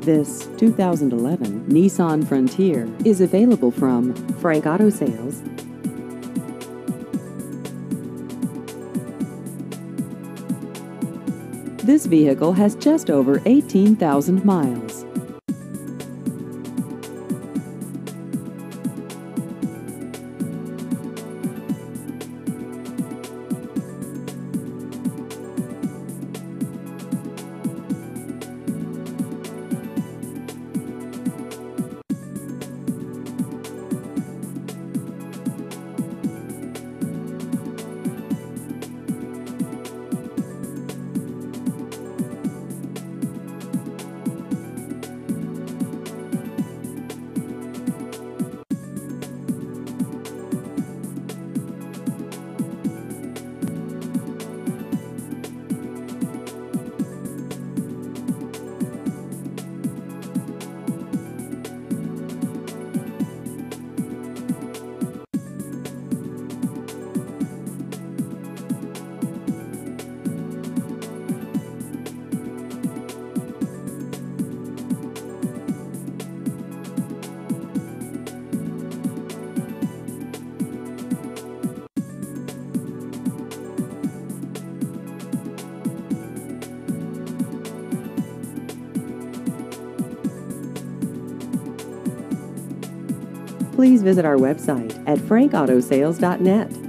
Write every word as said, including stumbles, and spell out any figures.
This two thousand eleven Nissan Frontier is available from Frank Auto Sales. This vehicle has just over eighteen thousand miles. Please visit our website at frank auto sales dot net.